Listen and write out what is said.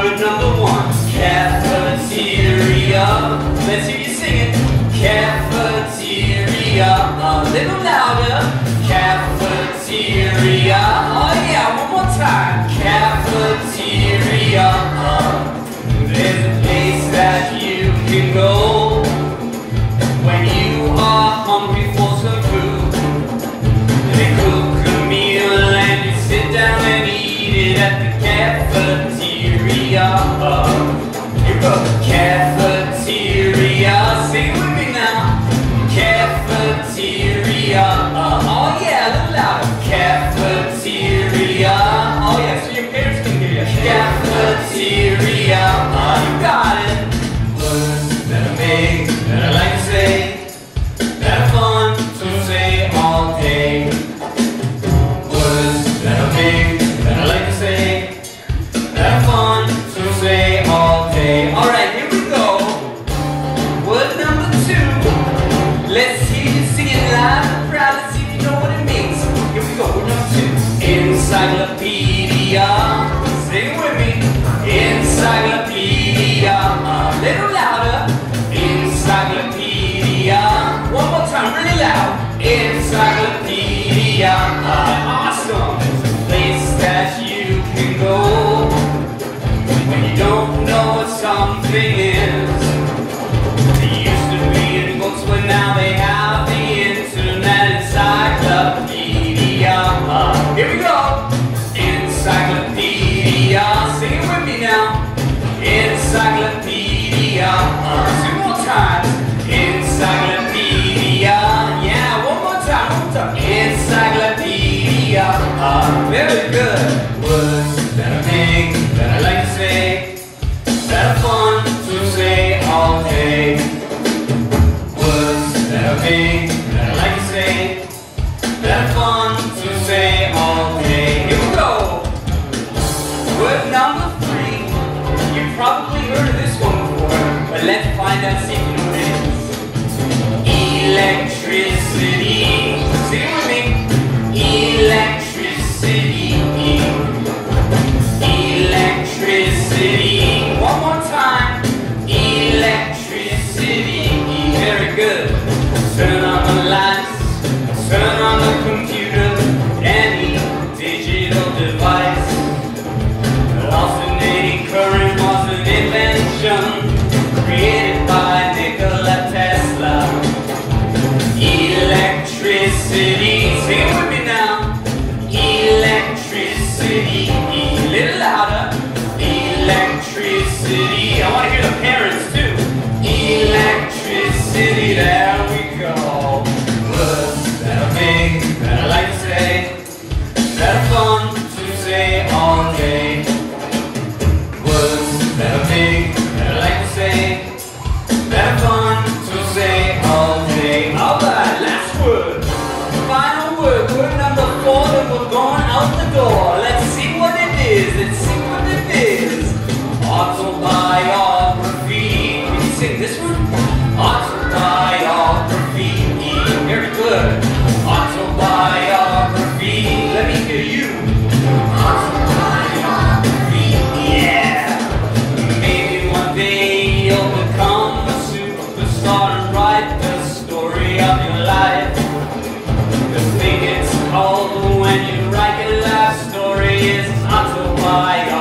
Word number one, cafeteria. Let's hear you sing it. Cafeteria. A little louder. Cafeteria. Oh yeah, one more time. Cafeteria. There's a place that you can go when you are hungry for some food. They cook a meal and you sit down and eat it at the cafeteria. Here goes cafeteria. Sing it with me now. Cafeteria. Oh yeah, a little louder. Cafeteria. Oh yeah, so your parents can hear you. Cafeteria. You got it. Words that I make, that I like to say, that are fun to say all day. Words that I make, that I like to say, that are fun to say all day. Alright, here we go. Word number two. Let's hear you sing it loud and proud. Let's see if you know what it means. Here we go, word number two. Encyclopedia. Sing it with me. Encyclopedia. A little louder. Encyclopedia. One more time, really loud. Encyclopedia. Awesome. It's a place that you can go when you don't know what something is. They used to be in books, but now they have the internet. Encyclopedia. Here we go. Encyclopedia. Sing it with me now. Encyclopedia. Two more times. Encyclopedia. Yeah, one more time. Encyclopedia. Very good. Words that I make, that I like to say, that are fun to say all day. Words that I make, that I like to say, that are fun to say all day. Here we go. Word number three. You've probably heard of this one before, but let's find out, see if you know what it is. Electricity. Sing it with me. Electricity. Electricity. One more time. Electricity. Very good. Turn on the lights. Turn on the computer. Any digital device. Alternating current was an invention created by Nikola Tesla. Electricity. Sing it with me now. Electricity. A little louder. Electricity. I want to hear the parents too. Electricity. There we go. Words that I make, that I like to say, that are fun to say all day. Words that I make, that I like to say, that are fun to say all day. Alright, last word. Final word. Word number four, and we're going out the door. Let's see what it is. Let's see what it is. Autobiography. Can you sing this one? Autobiography. Very good. Autobiography. Let me hear you. Autobiography. Yeah. Maybe one day you'll become a superstar and write the story of your life. The thing it's called when you write your life story is autobiography.